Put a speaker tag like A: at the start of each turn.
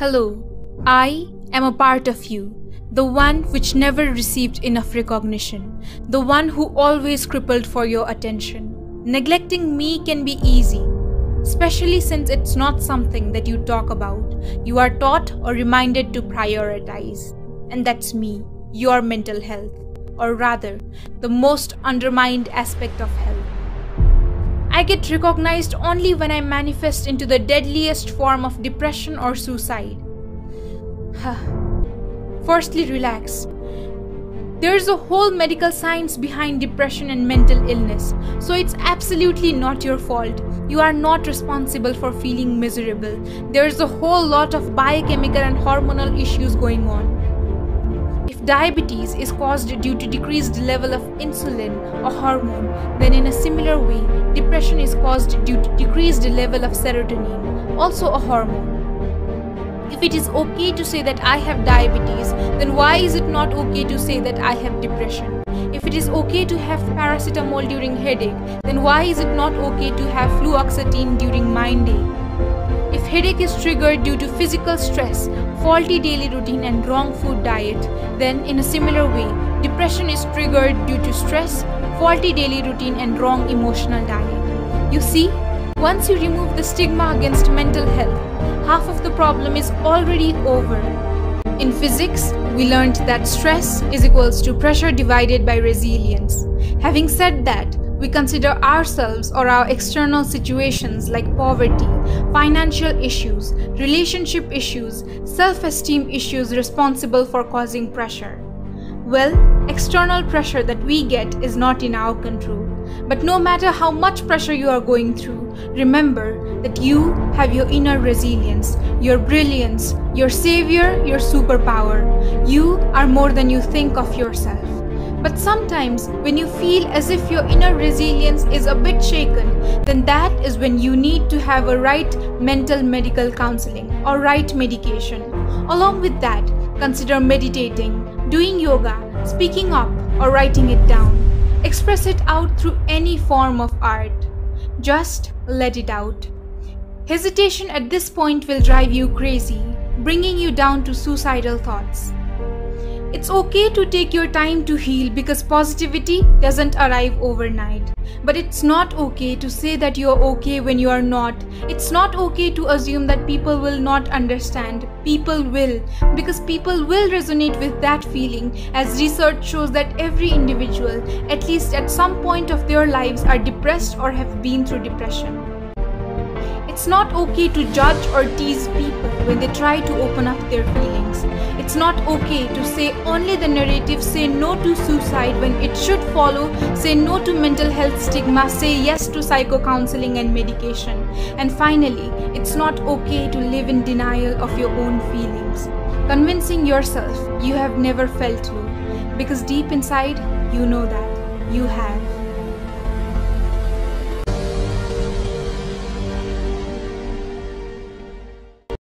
A: Hello, I am a part of you, the one which never received enough recognition, the one who always crippled for your attention. Neglecting me can be easy, especially since it's not something that you talk about. You are taught or reminded to prioritize. And that's me, your mental health, or rather, the most undermined aspect of health. I get recognized only when I manifest into the deadliest form of depression or suicide. Firstly, relax. There's a whole medical science behind depression and mental illness, so it's absolutely not your fault. You are not responsible for feeling miserable. There's a whole lot of biochemical and hormonal issues going on. If diabetes is caused due to decreased level of insulin, a hormone, then in a similar way, depression is caused due to decreased level of serotonin, also a hormone. If it is okay to say that I have diabetes, then why is it not okay to say that I have depression? If it is okay to have paracetamol during headache, then why is it not okay to have fluoxetine during mind ache? If headache is triggered due to physical stress, faulty daily routine and wrong food diet, then in a similar way, depression is triggered due to stress, faulty daily routine and wrong emotional diet. You see, once you remove the stigma against mental health, half of the problem is already over. In physics, we learned that stress is equals to pressure divided by resilience. Having said that, we consider ourselves or our external situations like poverty, financial issues, relationship issues, self-esteem issues responsible for causing pressure. Well, external pressure that we get is not in our control. But no matter how much pressure you are going through, remember that you have your inner resilience, your brilliance, your savior, your superpower. You are more than you think of yourself. But sometimes when you feel as if your inner resilience is a bit shaken, then that is when you need to have a right mental medical counseling or right medication. Along with that, consider meditating, doing yoga, speaking up or writing it down. Express it out through any form of art. Just let it out. Hesitation at this point will drive you crazy, bringing you down to suicidal thoughts. It's okay to take your time to heal because positivity doesn't arrive overnight. But it's not okay to say that you're okay when you are not. It's not okay to assume that people will not understand. People will, because people will resonate with that feeling, as research shows that every individual, at least at some point of their lives, are depressed or have been through depression. It's not okay to judge or tease people when they try to open up their feelings. It's not okay to say only the narrative, say no to suicide when it should follow, say no to mental health stigma, say yes to psycho-counseling and medication. And finally, it's not okay to live in denial of your own feelings, convincing yourself you have never felt low, because deep inside, you know that you have.